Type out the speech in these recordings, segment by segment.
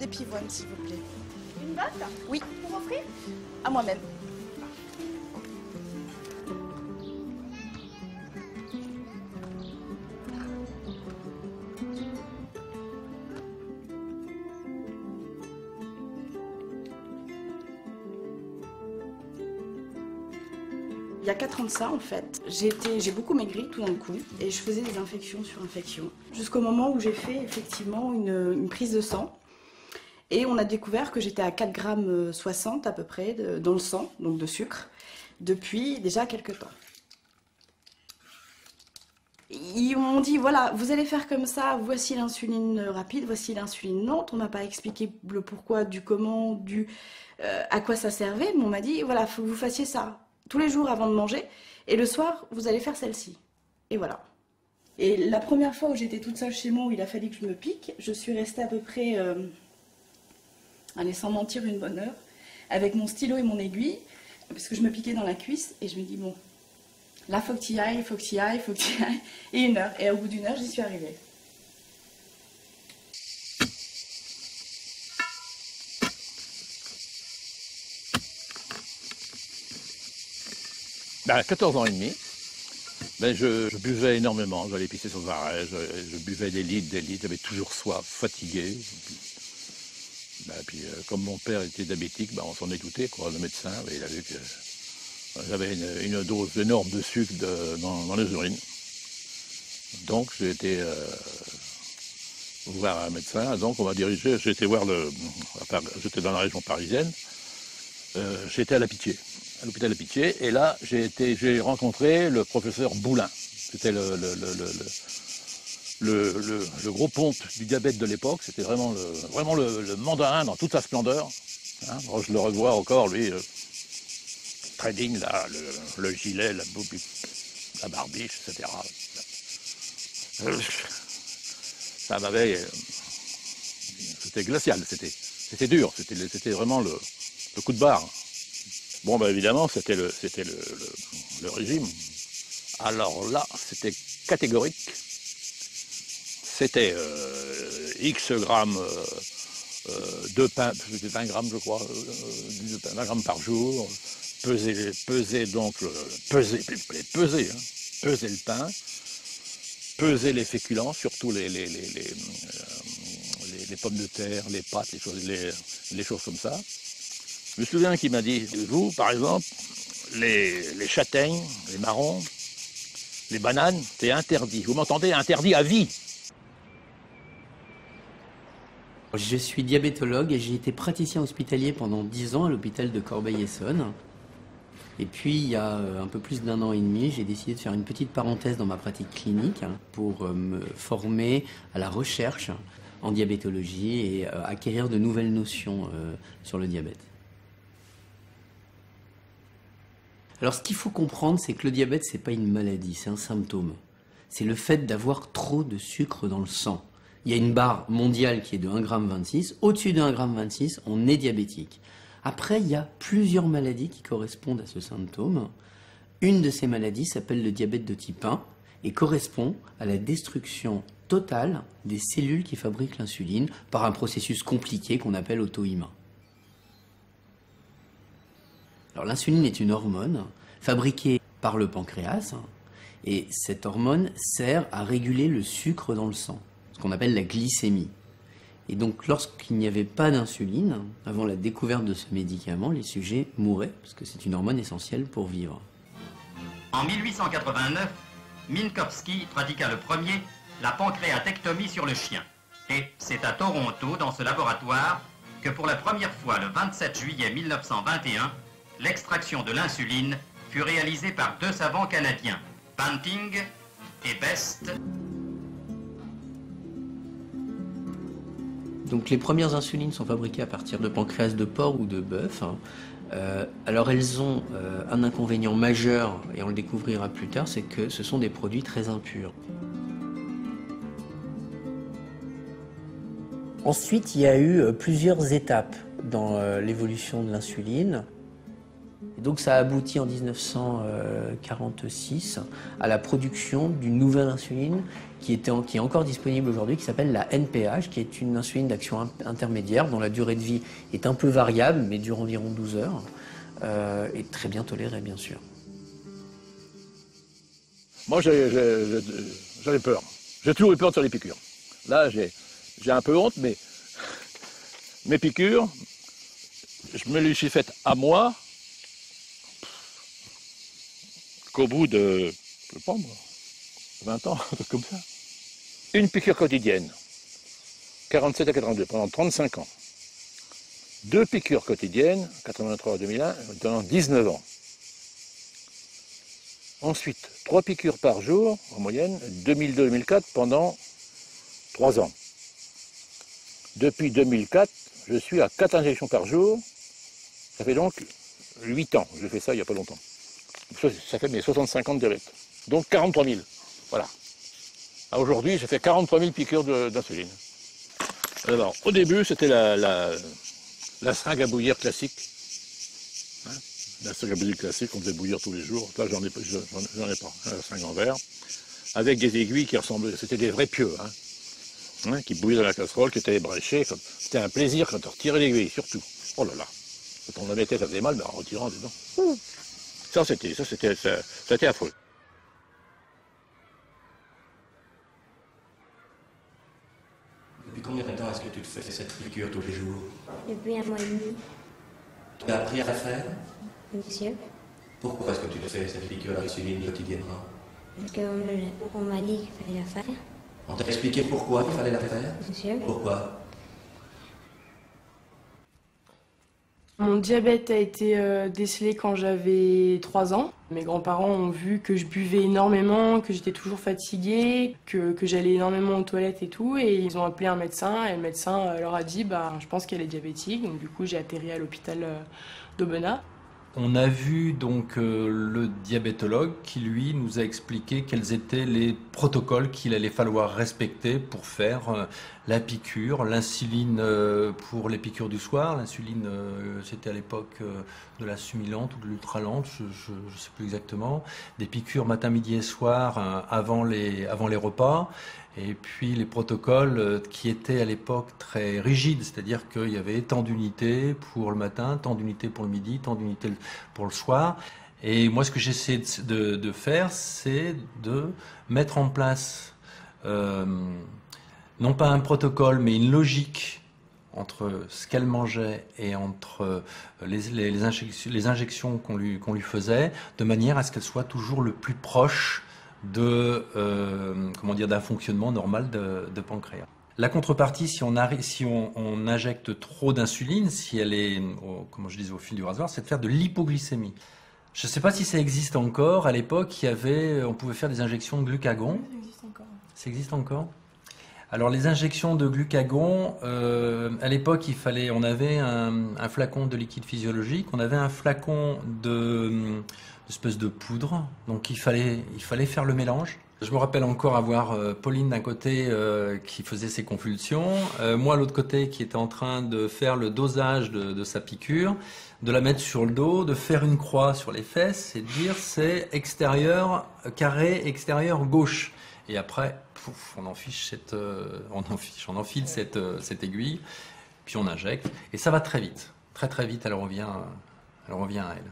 pivoine, s'il vous plaît. Une botte? Oui. Pour offrir? À moi-même. Il y a 4 ans de ça, en fait, j'ai beaucoup maigri tout d'un coup et je faisais des infections sur infections. Jusqu'au moment où j'ai fait effectivement une prise de sang et on a découvert que j'étais à 4,60 g à peu près dans le sang, donc de sucre, depuis déjà quelques temps. Ils m'ont dit, voilà, vous allez faire comme ça, voici l'insuline rapide, voici l'insuline lente. On m'a pas expliqué le pourquoi, du comment, à quoi ça servait, mais on m'a dit, voilà, il faut que vous fassiez ça tous les jours avant de manger, et le soir, vous allez faire celle-ci. Et voilà. Et la première fois où j'étais toute seule chez moi, où il a fallu que je me pique, je suis restée à peu près, allez, sans mentir, une bonne heure, avec mon stylo et mon aiguille, parce que je me piquais dans la cuisse, et je me dis, bon, là, faut que tu y ailles, faut que tu y ailles, faut que tu y ailles. Et 1 heure. Et au bout d'1 heure, j'y suis arrivée. À 14 ans et demi, je buvais énormément. J'allais pisser sur le arrêt, je buvais des litres, j'avais toujours soif, fatigué. Puis, comme mon père était diabétique, on s'en est douté, quoi. Le médecin, il a vu que j'avais une dose énorme de sucre dans les urines. Donc j'ai été voir un médecin, donc on m'a dirigé, j'étais j'étais dans la région parisienne, j'étais à la Pitié, à l'hôpital de la Pitié, et là j'ai rencontré le professeur Boulin. C'était le gros ponte du diabète de l'époque, c'était vraiment le mandarin dans toute sa splendeur. Hein. Moi, je le revois encore, lui, très digne, là, le gilet, la barbiche, etc. Ça m'avait... C'était glacial, c'était dur, c'était vraiment le coup de barre. Bon, évidemment, c'était le régime. Alors là, c'était catégorique. C'était X grammes de pain, c'était 20 grammes, je crois, 20 grammes par jour. Peser le pain, peser les féculents, surtout les pommes de terre, les pâtes, les choses comme ça. Je me souviens qu'il m'a dit, vous, par exemple, les châtaignes, les marrons, les bananes, c'est interdit. Vous m'entendez? Interdit à vie. Je suis diabétologue et j'ai été praticien hospitalier pendant 10 ans à l'hôpital de Corbeil-Essonnes. Et puis, il y a un peu plus d'1 an et demi, j'ai décidé de faire une petite parenthèse dans ma pratique clinique pour me former à la recherche en diabétologie et acquérir de nouvelles notions sur le diabète. Alors, ce qu'il faut comprendre, c'est que le diabète, c'est pas une maladie, c'est un symptôme. C'est le fait d'avoir trop de sucre dans le sang. Il y a une barre mondiale qui est de 1,26 g. Au-dessus de 1,26 g, on est diabétique. Après, il y a plusieurs maladies qui correspondent à ce symptôme. Une de ces maladies s'appelle le diabète de type 1 et correspond à la destruction totale des cellules qui fabriquent l'insuline par un processus compliqué qu'on appelle auto-immun. Alors l'insuline est une hormone fabriquée par le pancréas et cette hormone sert à réguler le sucre dans le sang, ce qu'on appelle la glycémie. Et donc, lorsqu'il n'y avait pas d'insuline, avant la découverte de ce médicament, les sujets mouraient, parce que c'est une hormone essentielle pour vivre. En 1889, Minkowski pratiqua le premier la pancréatectomie sur le chien. Et c'est à Toronto, dans ce laboratoire, que pour la première fois, le 27 juillet 1921, l'extraction de l'insuline fut réalisée par 2 savants canadiens, Banting et Best. Donc les premières insulines sont fabriquées à partir de pancréas de porc ou de bœuf. Alors elles ont un inconvénient majeur, et on le découvrira plus tard, c'est que ce sont des produits très impurs. Ensuite, il y a eu plusieurs étapes dans l'évolution de l'insuline. Et donc ça a abouti en 1946 à la production d'une nouvelle insuline qui est encore disponible aujourd'hui, qui s'appelle la NPH, qui est une insuline d'action intermédiaire dont la durée de vie est un peu variable, mais dure environ 12 heures, et très bien tolérée, bien sûr. Moi, j'avais peur. J'ai toujours eu peur de faire les piqûres. Là, j'ai un peu honte, mais mes piqûres, je me les suis faites à moi qu'au bout de, je sais pas moi, 20 ans, comme ça. Une piqûre quotidienne, 47 à 82, pendant 35 ans. 2 piqûres quotidiennes, 83 à 2001, pendant 19 ans. Ensuite, 3 piqûres par jour, en moyenne, 2002-2004, pendant 3 ans. Depuis 2004, je suis à 4 injections par jour. Ça fait donc 8 ans. J'ai fait ça il n'y a pas longtemps. Ça fait mes 65 ans de diabète. Donc 43 000. Voilà. Aujourd'hui, j'ai fait 43 000 piqûres d'insuline. Alors, au début, c'était la seringue à bouillir classique. Hein, la seringue à bouillir classique, on faisait bouillir tous les jours. Là, j'en ai pas. La seringue en verre. Avec des aiguilles qui ressemblaient. C'était des vrais pieux. Hein, qui bouillaient dans la casserole, qui étaient ébréchés. C'était un plaisir quand on retirait l'aiguille, surtout. Oh là là. Quand on la mettait, ça faisait mal, mais en retirant dedans. Ça, c'était affreux. Depuis combien de temps est-ce que tu te fais cette piqûre tous les jours? Depuis un mois et demi, Tu as appris à la faire? monsieur, Pourquoi est-ce que tu te fais cette piqûre d'insuline quotidiennement? parce qu'on m'a dit qu'il fallait la faire, On t'a expliqué pourquoi il fallait la faire? monsieur. Pourquoi? Mon diabète a été décelé quand j'avais 3 ans. Mes grands-parents ont vu que je buvais énormément, que j'étais toujours fatiguée, que j'allais énormément aux toilettes et tout. Et ils ont appelé un médecin et le médecin leur a dit je pense qu'elle est diabétique. Donc du coup, j'ai atterri à l'hôpital d'Aubenas. On a vu donc le diabétologue qui lui nous a expliqué quels étaient les protocoles qu'il allait falloir respecter pour faire la piqûre, l'insuline pour les piqûres du soir. L'insuline, c'était à l'époque de la Sumilante ou de l'Ultralante, je ne sais plus exactement. Des piqûres matin, midi et soir avant les repas. Et puis les protocoles qui étaient à l'époque très rigides, c'est-à-dire qu'il y avait tant d'unités pour le matin, tant d'unités pour le midi, tant d'unités pour le soir. Et moi, ce que j'essaie de faire, c'est de mettre en place, non pas un protocole, mais une logique entre ce qu'elle mangeait et entre les injections qu'on lui faisait, de manière à ce qu'elle soit toujours le plus proche d'un fonctionnement normal de pancréas. La contrepartie, si on injecte trop d'insuline, si elle est, comme je disais, au fil du rasoir, c'est de faire de l'hypoglycémie. Je ne sais pas si ça existe encore. À l'époque, on pouvait faire des injections de glucagon. Ça existe encore. Ça existe encore ? Alors les injections de glucagon, à l'époque, on avait un flacon de liquide physiologique, on avait un flacon espèce de poudre, donc il fallait faire le mélange. Je me rappelle encore avoir Pauline d'un côté qui faisait ses convulsions, moi l'autre côté qui était en train de faire le dosage de sa piqûre, de la mettre sur le dos, de faire une croix sur les fesses et de dire c'est extérieur, carré, extérieur, gauche. Et après, on enfile cette aiguille, puis on injecte, et ça va très vite. Très très vite, elle revient à elle.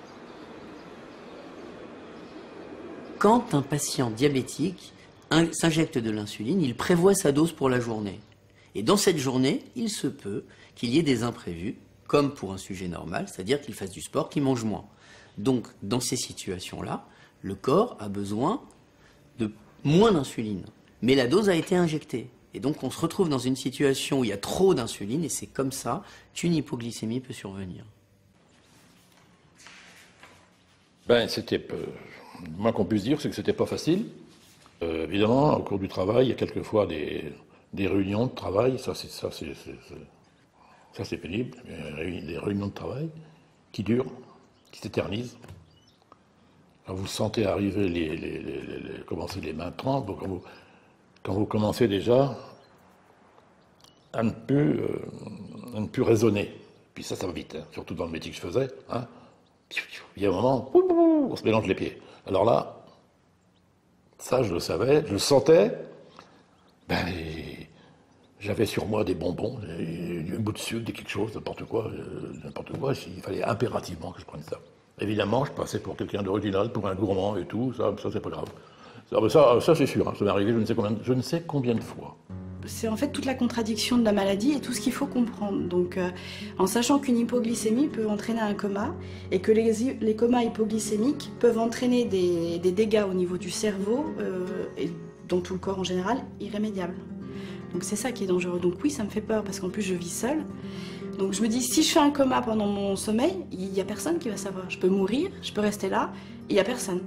Quand un patient diabétique s'injecte de l'insuline, il prévoit sa dose pour la journée. Et dans cette journée, il se peut qu'il y ait des imprévus, comme pour un sujet normal, c'est-à-dire qu'il fasse du sport, qu'il mange moins. Donc, dans ces situations-là, le corps a besoin de moins d'insuline. Mais la dose a été injectée. Et donc, on se retrouve dans une situation où il y a trop d'insuline, et c'est comme ça qu'une hypoglycémie peut survenir. C'était... Le moins qu'on puisse dire, c'est que c'était pas facile. Évidemment, au cours du travail, il y a quelquefois des réunions de travail, ça c'est pénible, des réunions de travail qui durent, qui s'éternisent. Quand vous sentez arriver commencer les mains trempes, quand vous commencez déjà à ne plus raisonner. Puis ça va vite, hein, surtout dans le métier que je faisais. Hein. Il y a un moment, on se mélange les pieds. Alors là, ça je le savais, je le sentais. Ben, j'avais sur moi des bonbons, un bout de sucre, quelque chose, n'importe quoi. Il fallait impérativement que je prenne ça. Évidemment, je passais pour quelqu'un d'original, pour un gourmand et tout, ça c'est pas grave. Ça c'est sûr, hein, ça m'est arrivé je ne sais combien de fois. C'est en fait toute la contradiction de la maladie et tout ce qu'il faut comprendre. Donc, en sachant qu'une hypoglycémie peut entraîner un coma et que les comas hypoglycémiques peuvent entraîner des dégâts au niveau du cerveau et dans tout le corps en général, irrémédiables. Donc c'est ça qui est dangereux. Donc oui, ça me fait peur parce qu'en plus je vis seule. Donc je me dis, si je fais un coma pendant mon sommeil, il n'y a personne qui va savoir. Je peux mourir, je peux rester là, et il n'y a personne.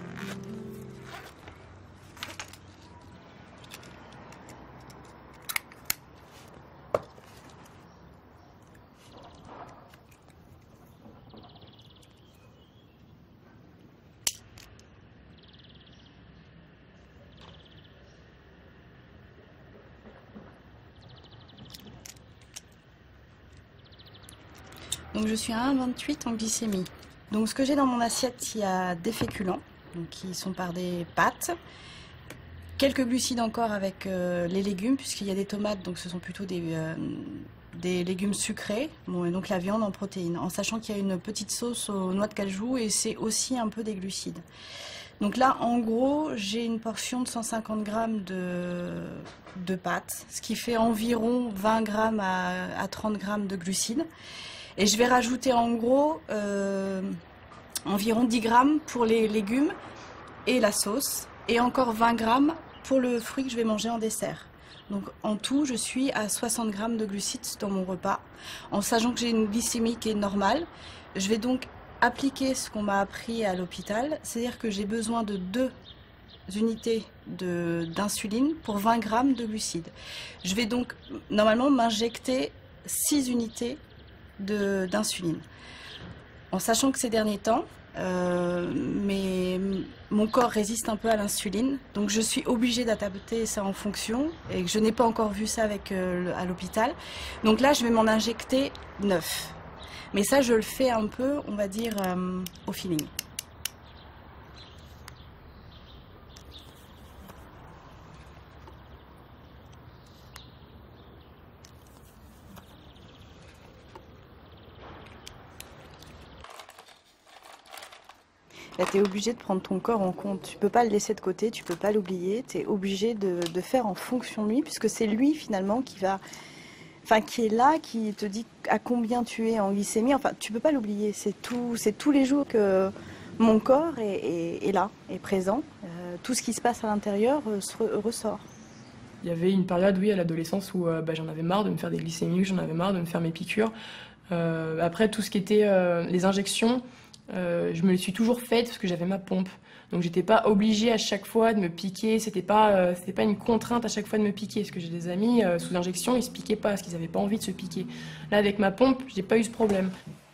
Donc je suis à 1,28 en glycémie. Donc ce que j'ai dans mon assiette, il y a des féculents, donc qui sont par des pâtes, quelques glucides encore avec les légumes, puisqu'il y a des tomates, donc ce sont plutôt des légumes sucrés, bon, et donc la viande en protéines, en sachant qu'il y a une petite sauce aux noix de cajou et c'est aussi un peu des glucides. Donc là, en gros, j'ai une portion de 150 grammes de pâtes, ce qui fait environ 20 grammes à 30 grammes de glucides. Et je vais rajouter en gros environ 10 grammes pour les légumes et la sauce, et encore 20 grammes pour le fruit que je vais manger en dessert. Donc en tout, je suis à 60 grammes de glucides dans mon repas, en sachant que j'ai une glycémie qui est normale. Je vais donc appliquer ce qu'on m'a appris à l'hôpital, c'est-à-dire que j'ai besoin de 2 unités d'insuline pour 20 grammes de glucides. Je vais donc normalement m'injecter 6 unités d'insuline. En sachant que ces derniers temps, mon corps résiste un peu à l'insuline, donc je suis obligée d'adapter ça en fonction, et je n'ai pas encore vu ça à l'hôpital. Donc là, je vais m'en injecter 9. Mais ça, je le fais un peu, on va dire, au feeling. Là, tu es obligé de prendre ton corps en compte. Tu peux pas le laisser de côté, tu peux pas l'oublier. Tu es obligé de faire en fonction de lui, puisque c'est lui finalement qui est là, qui te dit à combien tu es en glycémie. Enfin, tu peux pas l'oublier. C'est tous les jours que mon corps est là, est présent. Tout ce qui se passe à l'intérieur ressort. Il y avait une période, oui, à l'adolescence où j'en avais marre de me faire des glycémies, j'en avais marre de me faire mes piqûres. Après, tout ce qui était les injections, je me les suis toujours faites parce que j'avais ma pompe. Donc j'étais pas obligée à chaque fois de me piquer, c'était pas une contrainte à chaque fois de me piquer. Parce que j'ai des amis sous injection, ils se piquaient pas parce qu'ils avaient pas envie de se piquer. Là, avec ma pompe, j'ai pas eu ce problème.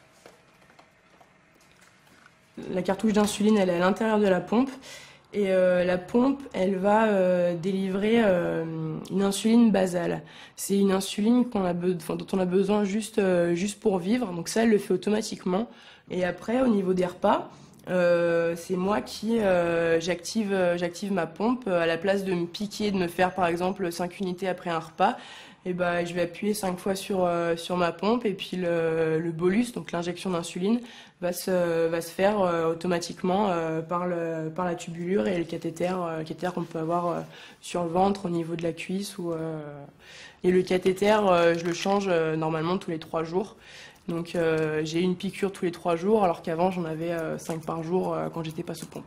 La cartouche d'insuline, elle est à l'intérieur de la pompe. Et la pompe, elle va délivrer une insuline basale. C'est une insuline dont on a besoin juste pour vivre. Donc ça, elle le fait automatiquement. Et après, au niveau des repas, c'est moi qui j'active ma pompe. À la place de me piquer, de me faire par exemple 5 unités après un repas, et je vais appuyer 5 fois sur ma pompe, et puis le bolus, donc l'injection d'insuline, va se faire automatiquement par la tubulure et le cathéter qu'on peut avoir sur le ventre au niveau de la cuisse. Et le cathéter, je le change normalement tous les 3 jours. Donc j'ai une piqûre tous les 3 jours, alors qu'avant j'en avais 5 par jour quand j'étais pas sous pompe.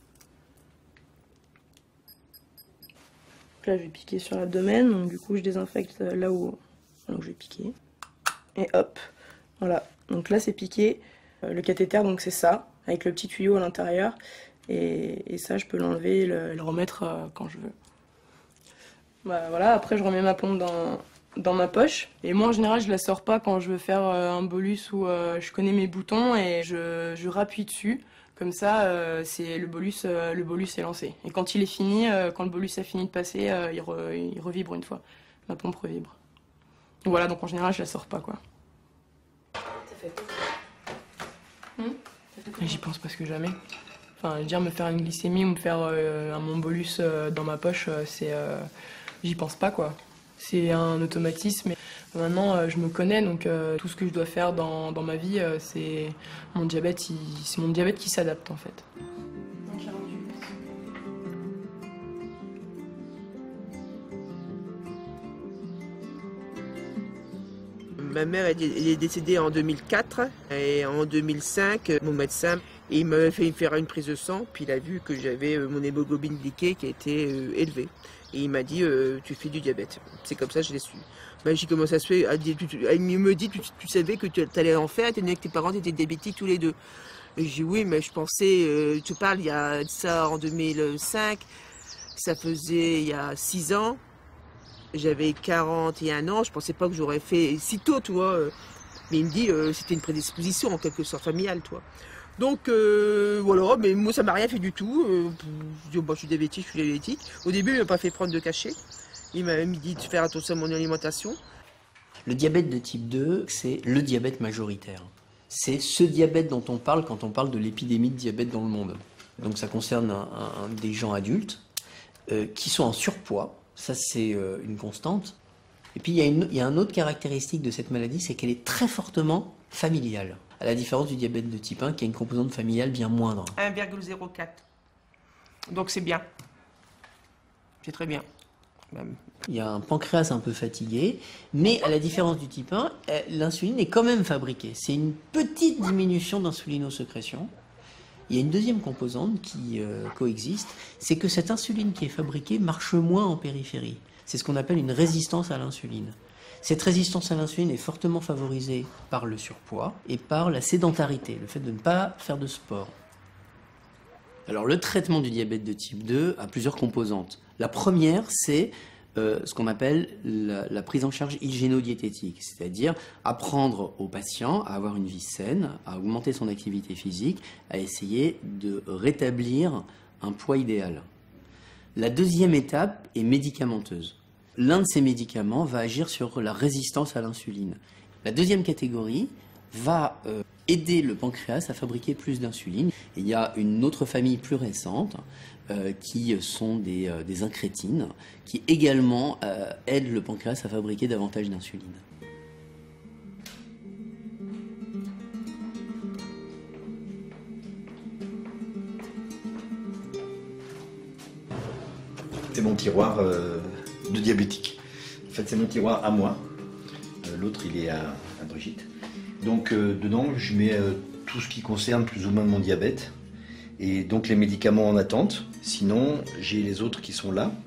Là je vais piquer sur l'abdomen, donc du coup je désinfecte là où je vais piquer. Et hop, voilà. Donc là c'est piqué. Le cathéter, donc c'est ça, avec le petit tuyau à l'intérieur. Et ça je peux l'enlever et le remettre quand je veux. Voilà, après je remets ma pompe dans ma poche. Et moi en général je la sors pas quand je veux faire un bolus où je connais mes boutons et je rappuie dessus. Comme ça le bolus est lancé. Et quand il est fini, quand le bolus a fini de passer, il revibre une fois. Ma pompe revibre. Voilà, donc en général je la sors pas quoi. Ça fait plaisir. J'y pense presque jamais. Enfin, dire me faire une glycémie ou me faire un embolus dans ma poche, j'y pense pas, quoi. C'est un automatisme. Maintenant, je me connais, donc tout ce que je dois faire dans ma vie, c'est mon diabète qui s'adapte, en fait. Ma mère elle est décédée en 2004 et en 2005, mon médecin il m'avait fait faire une prise de sang, puis il a vu que j'avais mon hémoglobine glyquée qui était élevée. Et il m'a dit tu fais du diabète. C'est comme ça que je l'ai su. Ben, j'ai commencé à se faire, il me dit tu savais que tu allais en faire, étant donné que tes parents étaient diabétiques tous les deux. Et j'ai dit oui, mais je pensais, tu parles il y a ça en 2005, ça faisait il y a 6 ans. J'avais 41 ans, je pensais pas que j'aurais fait si tôt, tu vois. Mais il me dit, c'était une prédisposition en quelque sorte familiale, toi. Donc voilà, mais moi ça m'a rien fait du tout. Je dis, oh, bah, je suis diabétique. Au début, il m'a pas fait prendre de cachet. Il m'a même dit de faire attention à mon alimentation. Le diabète de type 2, c'est le diabète majoritaire. C'est ce diabète dont on parle quand on parle de l'épidémie de diabète dans le monde. Donc ça concerne des gens adultes qui sont en surpoids. Ça, c'est une constante. Et puis, il y a une autre caractéristique de cette maladie, c'est qu'elle est très fortement familiale. À la différence du diabète de type 1, qui a une composante familiale bien moindre. 1,04. Donc, c'est bien. C'est très bien. Même. Il y a un pancréas un peu fatigué, mais à la différence du type 1, l'insuline est quand même fabriquée. C'est une petite diminution d'insulinosécrétion. Il y a une deuxième composante qui coexiste, c'est que cette insuline qui est fabriquée marche moins en périphérie. C'est ce qu'on appelle une résistance à l'insuline. Cette résistance à l'insuline est fortement favorisée par le surpoids et par la sédentarité, le fait de ne pas faire de sport. Alors le traitement du diabète de type 2 a plusieurs composantes. La première, c'est ce qu'on appelle la prise en charge hygiéno-diététique, c'est-à-dire apprendre au patient à avoir une vie saine, à augmenter son activité physique, à essayer de rétablir un poids idéal. La deuxième étape est médicamenteuse. L'un de ces médicaments va agir sur la résistance à l'insuline. La deuxième catégorie va aider le pancréas à fabriquer plus d'insuline. Il y a une autre famille plus récente qui sont des incrétines, qui également aident le pancréas à fabriquer davantage d'insuline. C'est mon tiroir de diabétique. En fait, c'est mon tiroir à moi. L'autre, il est à Brigitte. Donc, dedans, je mets tout ce qui concerne plus ou moins mon diabète. Et donc, les médicaments en attente. Sinon, j'ai les autres qui sont là.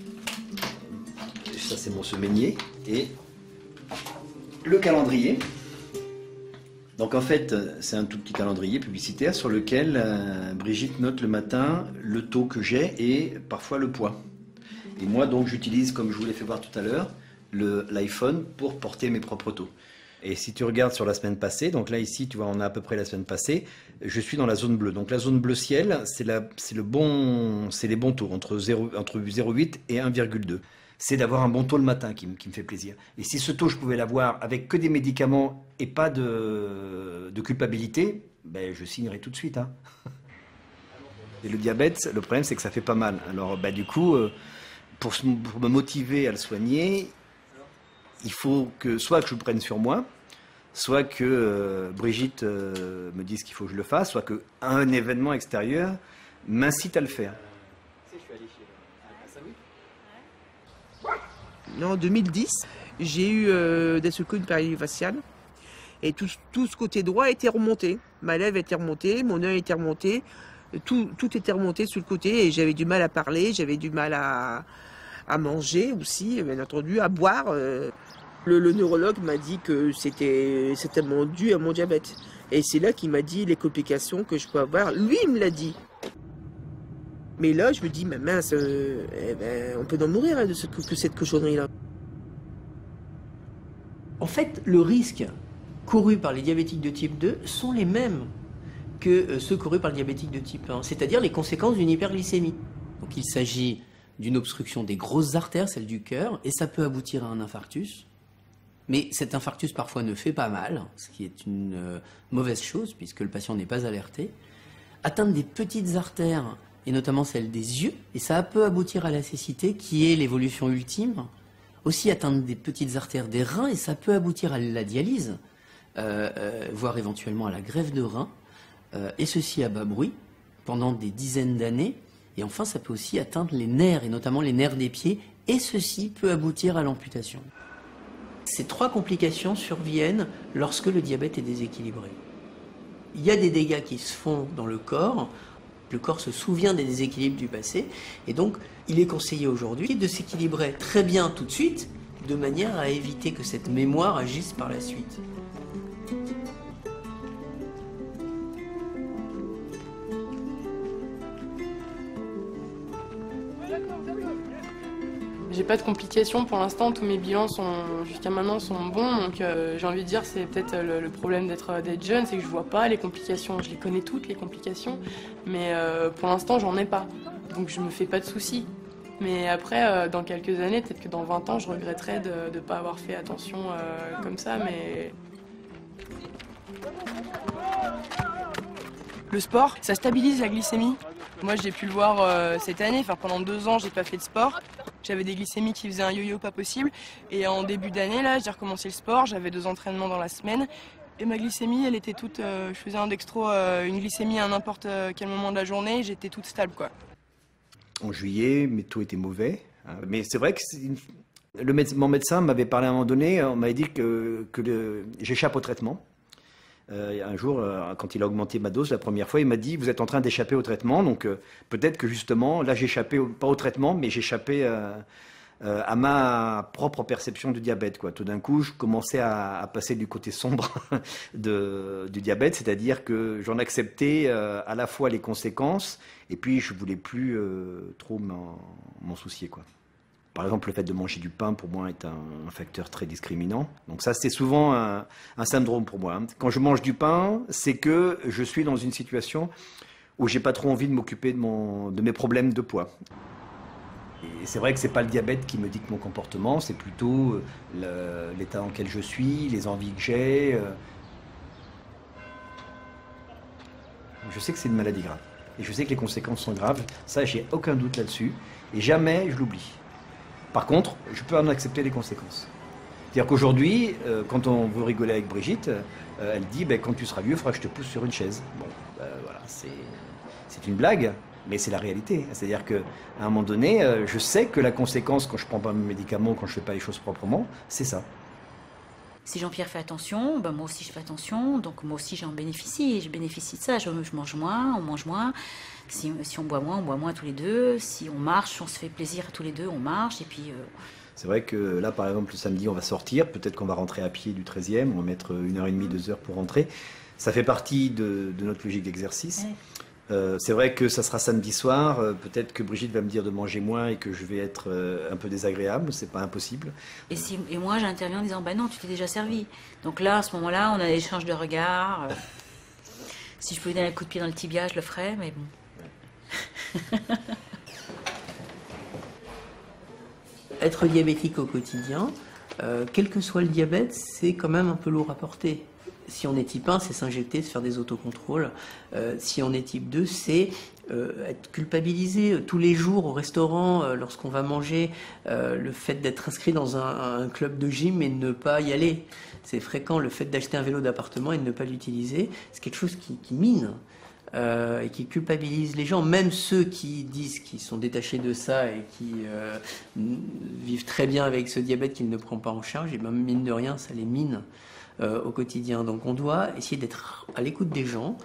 Et ça, c'est mon semainier. Et le calendrier. Donc, en fait, c'est un tout petit calendrier publicitaire sur lequel Brigitte note le matin le taux que j'ai et parfois le poids. Et moi, donc, j'utilise, comme je vous l'ai fait voir tout à l'heure, l'iPhone pour porter mes propres taux. Et si tu regardes sur la semaine passée, donc là, ici, tu vois, on a à peu près la semaine passée, je suis dans la zone bleue. Donc la zone bleu ciel, c'est les bons taux, entre 0,8 et 1,2. C'est d'avoir un bon taux le matin qui me fait plaisir. Et si ce taux, je pouvais l'avoir avec que des médicaments et pas de culpabilité, ben, je signerais tout de suite. Hein. Et le diabète, le problème, c'est que ça fait pas mal. Alors, ben, du coup... Pour me motiver à le soigner, il faut que soit que je le prenne sur moi, soit que Brigitte me dise qu'il faut que je le fasse, soit qu'un événement extérieur m'incite à le faire. En 2010, j'ai eu d'un seul coup une paralysie faciale et tout ce côté droit était remonté. Ma lèvre était remontée, mon œil était remonté. Tout était remonté sur le côté et j'avais du mal à parler, j'avais du mal à manger aussi, bien entendu, à boire. Le neurologue m'a dit que c'était certainement dû à mon diabète. Et c'est là qu'il m'a dit les complications que je peux avoir. Lui, il me l'a dit. Mais là, je me dis, mais mince, on peut en mourir hein, de cette cochonnerie-là. En fait, le risque couru par les diabétiques de type 2 sont les mêmes que ceux courus par le diabétique de type 1, c'est-à-dire les conséquences d'une hyperglycémie. Donc il s'agit d'une obstruction des grosses artères, celle du cœur, et ça peut aboutir à un infarctus. Mais cet infarctus parfois ne fait pas mal, ce qui est une mauvaise chose puisque le patient n'est pas alerté. Atteindre des petites artères, et notamment celle des yeux, et ça peut aboutir à la cécité qui est l'évolution ultime. Aussi atteindre des petites artères des reins, et ça peut aboutir à la dialyse, voire éventuellement à la greffe de rein, et ceci à bas bruit, pendant des dizaines d'années. Et enfin, ça peut aussi atteindre les nerfs, et notamment les nerfs des pieds, et ceci peut aboutir à l'amputation. Ces 3 complications surviennent lorsque le diabète est déséquilibré. Il y a des dégâts qui se font dans le corps se souvient des déséquilibres du passé, et donc il est conseillé aujourd'hui de s'équilibrer très bien tout de suite, de manière à éviter que cette mémoire agisse par la suite. J'ai pas de complications pour l'instant, tous mes bilans jusqu'à maintenant sont bons, donc j'ai envie de dire c'est peut-être le problème d'être jeune, c'est que je vois pas les complications, je les connais toutes les complications, mais pour l'instant j'en ai pas, donc je me fais pas de soucis. Mais après, dans quelques années, peut-être que dans 20 ans, je regretterai de pas avoir fait attention comme ça, mais... Le sport, ça stabilise la glycémie. Moi, j'ai pu le voir cette année, enfin pendant 2 ans, j'ai pas fait de sport. J'avais des glycémies qui faisaient un yo-yo pas possible. Et en début d'année, là, j'ai recommencé le sport. J'avais 2 entraînements dans la semaine. Et ma glycémie, elle était toute... je faisais un dextro, une glycémie à n'importe quel moment de la journée. J'étais toute stable, quoi. En juillet, mes taux étaient mauvais. Mais c'est vrai que mon médecin m'avait parlé à un moment donné. On m'avait dit que j'échappe au traitement. Un jour, quand il a augmenté ma dose la première fois, il m'a dit « Vous êtes en train d'échapper au traitement, donc peut-être que justement, là j'échappais pas au traitement, mais j'échappais à ma propre perception du diabète, quoi. Tout d'un coup, je commençais à passer du côté sombre du diabète, c'est-à-dire que j'en acceptais à la fois les conséquences, et puis je voulais plus trop m'en soucier, quoi. Par exemple, le fait de manger du pain, pour moi, est un facteur très discriminant. Donc ça, c'est souvent un syndrome pour moi. Quand je mange du pain, c'est que je suis dans une situation où j'ai pas trop envie de m'occuper de mes problèmes de poids. Et c'est vrai que c'est pas le diabète qui me dicte mon comportement, c'est plutôt l'état dans lequel je suis, les envies que j'ai. Je sais que c'est une maladie grave. Et je sais que les conséquences sont graves. Ça, j'ai aucun doute là-dessus. Et jamais je l'oublie. Par contre, je peux en accepter les conséquences. C'est-à-dire qu'aujourd'hui, quand on veut rigoler avec Brigitte, elle dit quand tu seras vieux, il faudra que je te pousse sur une chaise. Bon, voilà, c'est une blague, mais c'est la réalité. C'est-à-dire qu'à un moment donné, je sais que la conséquence quand je ne prends pas mes médicaments, quand je ne fais pas les choses proprement, c'est ça. Si Jean-Pierre fait attention, moi aussi je fais attention, donc moi aussi j'en bénéficie, je bénéficie de ça, je mange moins, on mange moins. Si on boit moins tous les deux. Si on marche, on se fait plaisir tous les deux, on marche. Et puis. C'est vrai que là, par exemple, le samedi, on va sortir. Peut-être qu'on va rentrer à pied du 13e. On va mettre 1h30, 2 heures pour rentrer. Ça fait partie de notre logique d'exercice. Ouais. C'est vrai que ça sera samedi soir. Peut-être que Brigitte va me dire de manger moins et que je vais être un peu désagréable. C'est pas impossible. Et moi, j'interviens en disant non, tu t'es déjà servi. Donc là, à ce moment-là, on a des échanges de regards. Si je pouvais donner un coup de pied dans le tibia, je le ferais, mais bon. Être diabétique au quotidien, quel que soit le diabète, c'est quand même un peu lourd à porter. Si on est type 1, c'est s'injecter, se faire des autocontrôles. Si on est type 2, c'est être culpabilisé tous les jours au restaurant, lorsqu'on va manger, le fait d'être inscrit dans un club de gym et de ne pas y aller. C'est fréquent, le fait d'acheter un vélo d'appartement et de ne pas l'utiliser, c'est quelque chose qui mine. Et qui culpabilise les gens, même ceux qui disent qu'ils sont détachés de ça et qui vivent très bien avec ce diabète qu'ils ne prennent pas en charge, et bien mine de rien, ça les mine au quotidien. Donc on doit essayer d'être à l'écoute des gens.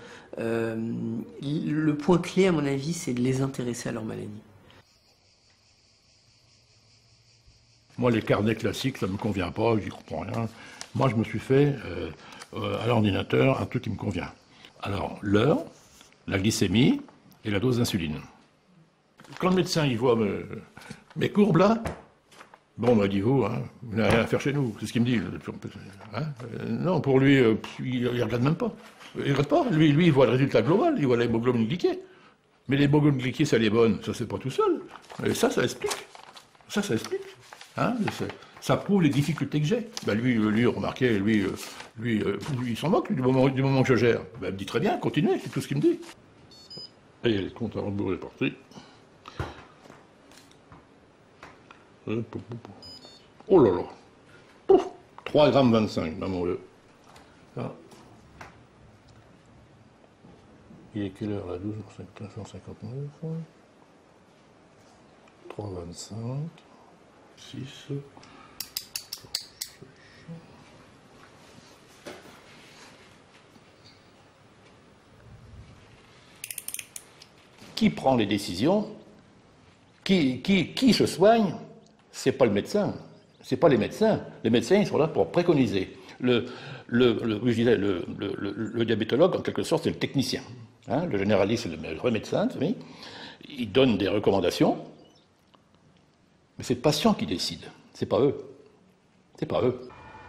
Le point clé, à mon avis, c'est de les intéresser à leur maladie. Moi, les carnets classiques, ça ne me convient pas, j'y comprends rien. Moi, je me suis fait à l'ordinateur un truc qui me convient. Alors, l'heure, la glycémie et la dose d'insuline. Quand le médecin il voit mes courbes là, bon, m'a dit vous n'avez rien à faire chez nous. C'est ce qu'il me dit. Non, pour lui, il regarde même pas. Il regarde pas. Lui, il voit le résultat global, il voit l'hémoglobine glyquée. Mais l'hémoglobine glyquée, ça elle est bonne, ça c'est pas tout seul. Et ça explique. Ça explique. Ça prouve les difficultés que j'ai. Ben lui, remarquez, lui, il s'en moque du moment que je gère. Ben, il me dit très bien, continuez, c'est tout ce qu'il me dit. Et les comptes à rebours est parti. Oh là là. Pouf, 3,25 g, maman. Ah. Il est quelle heure là? 12h59. 3,25. 6. Qui prend les décisions? Qui se soigne? C'est pas le médecin. C'est pas les médecins. Les médecins, ils sont là pour préconiser. Le diabétologue, en quelque sorte, c'est le technicien. Hein, le généraliste, c'est le vrai médecin. Oui. Il donne des recommandations, mais c'est le patient qui décide. C'est pas eux. C'est pas eux.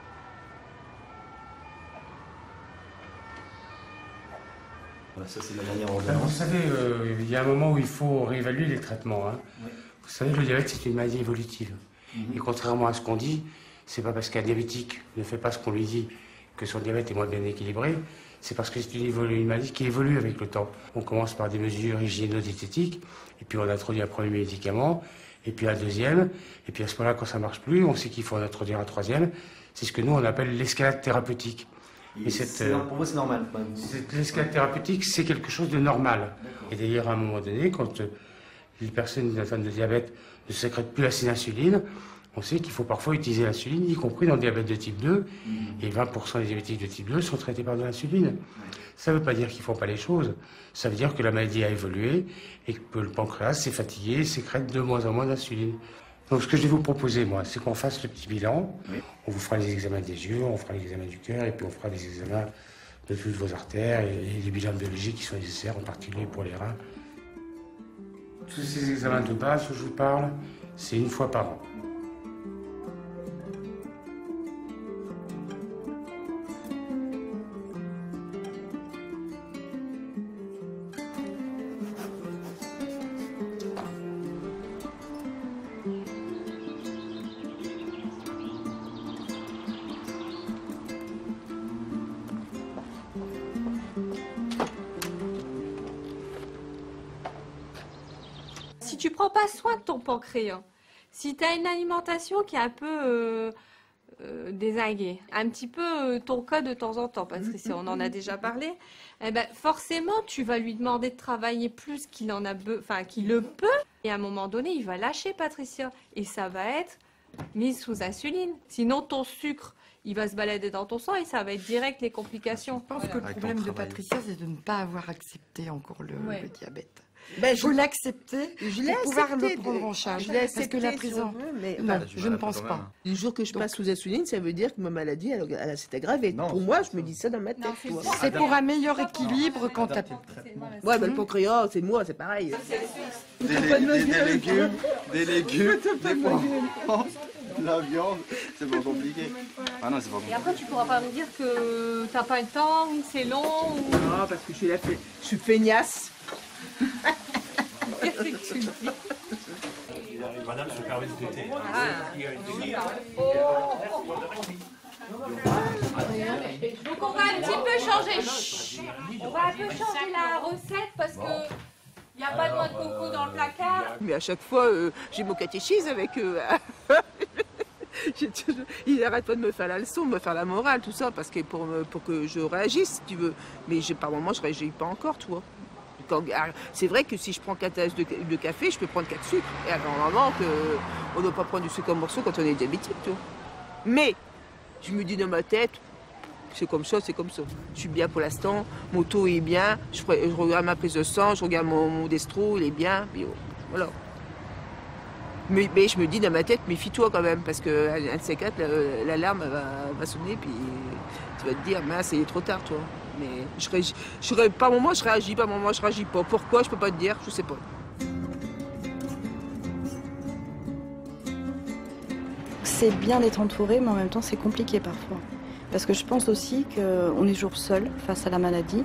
Ça, c'est la dernière ordonnance. Vous savez, il y a un moment où il faut réévaluer les traitements. Hein. Oui. Vous savez, le diabète, c'est une maladie évolutive. Et contrairement à ce qu'on dit, c'est pas parce qu'un diabétique ne fait pas ce qu'on lui dit que son diabète est moins bien équilibré, c'est parce que c'est une maladie qui évolue avec le temps. On commence par des mesures hygiéno-diététiques, et puis on introduit un premier médicament, et puis un deuxième, et puis à ce moment-là, quand ça marche plus, on sait qu'il faut en introduire un troisième. C'est ce que nous, on appelle l'escalade thérapeutique. Et pour moi, c'est normal. L'escalade thérapeutique, c'est quelque chose de normal. Et d'ailleurs, à un moment donné, quand les personnes atteintes de diabète ne sécrètent plus assez d'insuline, on sait qu'il faut parfois utiliser l'insuline, y compris dans le diabète de type 2. Et 20% des diabétiques de type 2 sont traités par de l'insuline. Ça ne veut pas dire qu'ils ne font pas les choses. Ça veut dire que la maladie a évolué et que le pancréas s'est fatigué et sécrète de moins en moins d'insuline. Donc ce que je vais vous proposer, moi, c'est qu'on fasse le petit bilan. Oui. On vous fera les examens des yeux, on fera l'examen du cœur, et puis on fera les examens de toutes vos artères et les bilans biologiques qui sont nécessaires, en particulier pour les reins. Tous ces examens de base dont je vous parle, c'est 1 fois par an. Si tu prends pas soin de ton pancréas, si tu as une alimentation qui est un peu dézinguée, un petit peu ton cas de temps en temps, parce que si on en a déjà parlé, eh ben forcément tu vas lui demander de travailler plus qu'il en a, qu'il le peut, et à un moment donné il va lâcher, Patricia, et ça va être mis sous insuline. Sinon ton sucre il va se balader dans ton sang et ça va être direct les complications. Je pense que le problème de Patricia, c'est de ne pas avoir accepté encore le diabète. Ben, il faut l'accepter pour pouvoir le prendre en charge. Je l'ai accepté, parce que la prison, mais non, je ne pense pas. Le jour que je passe sous insuline, ça veut dire que ma maladie, elle s'est aggravée. Pour moi, je me dis ça dans ma tête. C'est pour un meilleur équilibre quand tu as... Ouais, mais le pancréas, c'est moi, c'est pareil. Des légumes, des poivrons, la viande, c'est pas compliqué. Ah non, c'est pas compliqué. Et après, tu pourras pas me dire que t'as pas le temps, ou c'est long, ou... Non, parce que je suis feignasse. Madame, je me permets de t'aider. Donc on va un petit peu changer. Chut. On va un peu changer la recette parce que il n'y a pas de noix de coco dans le placard. Mais à chaque fois, j'ai mon catéchisme avec eux. Ils n'arrêtent pas de me faire la leçon, de me faire la morale, tout ça, parce que pour que je réagisse, si tu veux. Mais par moment, je réagis pas encore, toi. C'est vrai que si je prends 4 tasses de café, je peux prendre 4 sucres. Et normalement, on ne doit pas prendre du sucre en morceaux quand on est diabétique, tu vois. Mais, je me dis dans ma tête, c'est comme ça, c'est comme ça. Je suis bien pour l'instant, mon taux est bien, je regarde ma prise de sang, je regarde mon destro, il est bien, puis voilà. Mais je me dis dans ma tête, méfie-toi quand même, parce qu'un de ces 4, l'alarme va sonner, puis tu vas te dire, mince, il est trop tard, toi. Mais par moment, je réagis, par moment, je réagis pas. Pourquoi, je peux pas te dire, je sais pas. C'est bien d'être entouré, mais en même temps, c'est compliqué parfois. Parce que je pense aussi qu'on est toujours seul face à la maladie.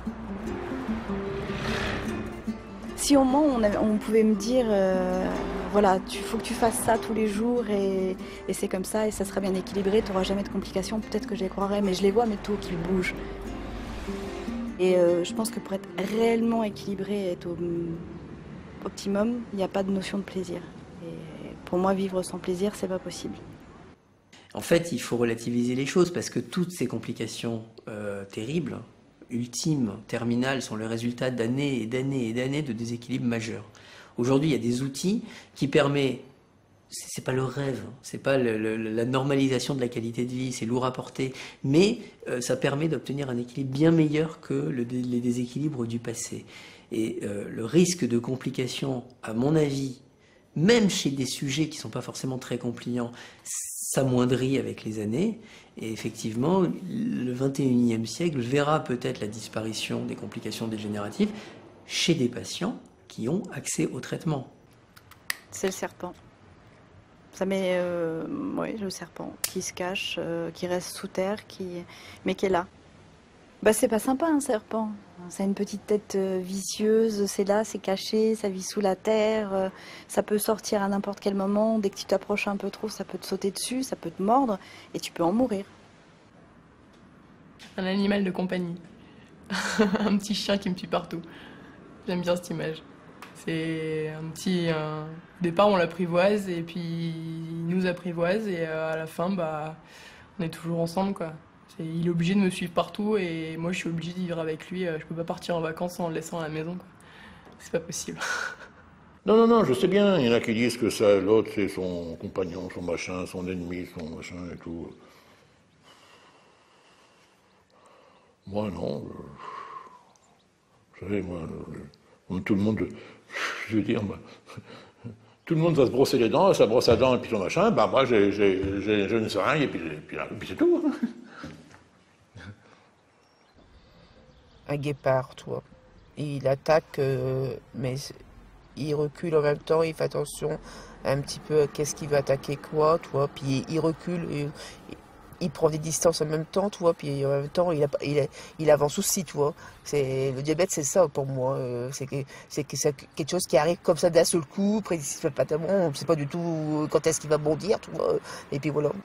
Si au moins on pouvait me dire, voilà, faut que tu fasses ça tous les jours et c'est comme ça et ça sera bien équilibré, tu n'auras jamais de complications, peut-être que je les croirais, mais je les vois mes taux qui bougent. Et je pense que pour être réellement équilibré et être au optimum, il n'y a pas de notion de plaisir. Et pour moi, vivre sans plaisir, c'est pas possible. En fait, il faut relativiser les choses parce que toutes ces complications terribles, ultimes, terminales, sont le résultat d'années et d'années et d'années de déséquilibres majeurs. Aujourd'hui, il y a des outils qui permettent, c'est pas le rêve, c'est pas la normalisation de la qualité de vie, c'est lourd à porter, mais ça permet d'obtenir un équilibre bien meilleur que les déséquilibres du passé. Et le risque de complications, à mon avis, même chez des sujets qui ne sont pas forcément très compliants, s'amoindrit avec les années. Et effectivement, le 21e siècle verra peut-être la disparition des complications dégénératives chez des patients qui ont accès au traitement. C'est le serpent. Ça met, oui, le serpent qui se cache, qui reste sous terre, mais qui est là. Bah, c'est pas sympa un serpent. Ça a une petite tête vicieuse, c'est là, c'est caché, ça vit sous la terre, ça peut sortir à n'importe quel moment. Dès que tu t'approches un peu trop, ça peut te sauter dessus, ça peut te mordre et tu peux en mourir. Un animal de compagnie. Un petit chien qui me suit partout. J'aime bien cette image. C'est un petit... Au départ, on l'apprivoise et puis il nous apprivoise et à la fin, bah, on est toujours ensemble, quoi. Il est obligé de me suivre partout et moi je suis obligée de vivre avec lui. Je peux pas partir en vacances en le laissant à la maison, quoi. C'est pas possible. Non, je sais bien. Il y en a qui disent que ça, l'autre, c'est son compagnon, son machin, son ennemi, son machin et tout. Moi, non. Vous savez, moi, tout le monde, je veux dire, tout le monde va se brosser les dents, sa brosse à dents et puis son machin. Bah moi, je ne sais rien et puis c'est tout. Un guépard, toi. Il attaque, mais il recule en même temps, il fait attention un petit peu à qu'est-ce qu'il va attaquer quoi, toi. Puis il recule, et il prend des distances en même temps, toi. Puis en même temps, il avance aussi, toi. Le diabète, c'est ça pour moi. C'est quelque chose qui arrive comme ça d'un seul coup, précipitamment. On ne sait pas du tout quand est-ce qu'il va bondir, toi. Et puis voilà.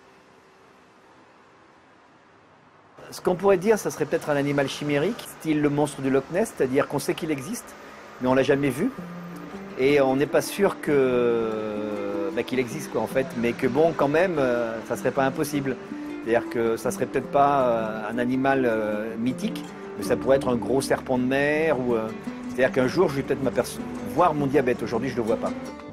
Ce qu'on pourrait dire, ça serait peut-être un animal chimérique, style le monstre du Loch Ness, c'est-à-dire qu'on sait qu'il existe, mais on l'a jamais vu. Et on n'est pas sûr qu'il existe, quoi, en fait. Mais que bon, quand même, ça serait pas impossible. C'est-à-dire que ça serait peut-être pas un animal mythique, mais ça pourrait être un gros serpent de mer. C'est-à-dire qu'un jour, je vais peut-être voir mon diabète. Aujourd'hui, je le vois pas.